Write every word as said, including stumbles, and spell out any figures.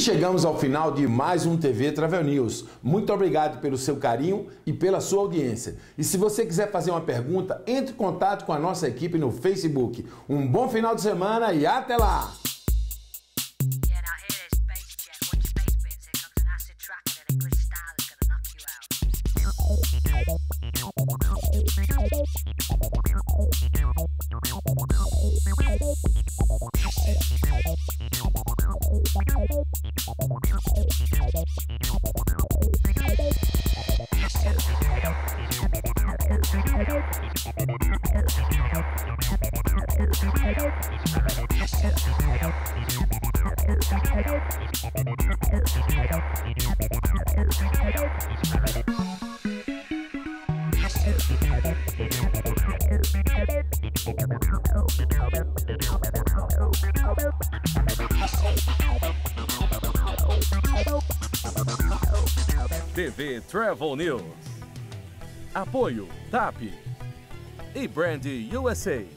chegamos ao final de mais um T V Travel News. Muito obrigado pelo seu carinho e pela sua audiência. E se você quiser fazer uma pergunta, entre em contato com a nossa equipe no Facebook. Um bom final de semana e até lá! T V Travel News. Apoio T A P e Brand U S A.